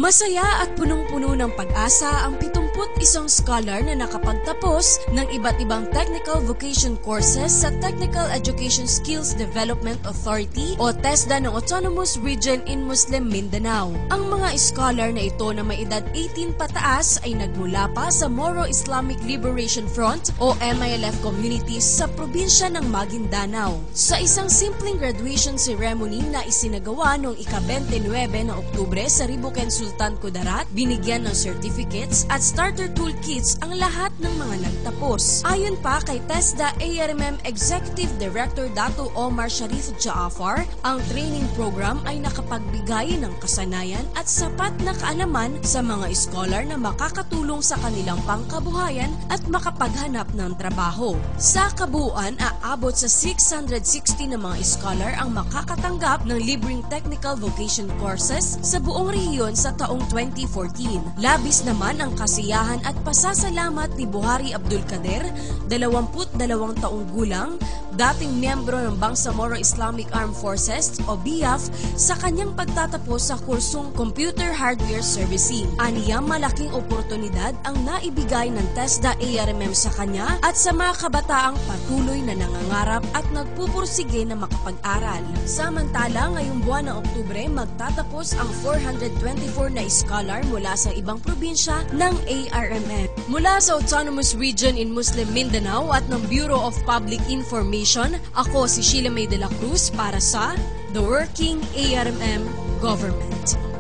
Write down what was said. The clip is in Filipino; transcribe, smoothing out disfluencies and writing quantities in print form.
Masaya at punong-puno ng pag-asa ang 71 scholar na nakapagtapos ng iba't ibang technical vocation courses sa Technical Education Skills Development Authority o TESDA ng Autonomous Region in Muslim Mindanao. Ang mga scholar na ito na may edad 18 pataas ay nagmula pa sa Moro Islamic Liberation Front o MILF communities sa probinsya ng Maguindanao. Sa isang simpleng graduation ceremony na isinagawa noong ika-29 ng Oktubre sa Ribuken Sultan Kudarat, binigyan ng certificates at starter toolkits ang lahat ng mga nagtapos. Ayon pa kay TESDA ARMM Executive Director Dato Omar Sharif Jaafar, ang training program ay nakapagbigay ng kasanayan at sapat na kaalaman sa mga scholar na makakatulong sa kanilang pangkabuhayan at makapaghanap ng trabaho. Sa kabuuan, aabot sa 660 na mga scholar ang makakatanggap ng libreng technical vocation courses sa buong rehiyon sa taong 2014. Labis naman ang kasiyahan at pasasalamat ni Buhari Abdul Kader, 22 taong gulang, dating miyembro ng Bangsamoro Islamic Armed Forces o BIAF sa kanyang pagtatapos sa kursong Computer Hardware Servicing. Aniya, malaking oportunidad ang naibigay ng TESDA ARMM sa kanya at sa mga kabataang patuloy na nangangarap at nagpupursige na makapag-aral. Samantala, ngayong buwan ng Oktubre, magtatapos ang 424 na scholar mula sa ibang probinsya ng ARMM. Mula sa Autonomous Region in Muslim Mindanao at ng Bureau of Public Information, ako si Sheila May de la Cruz para sa The Working ARMM Government.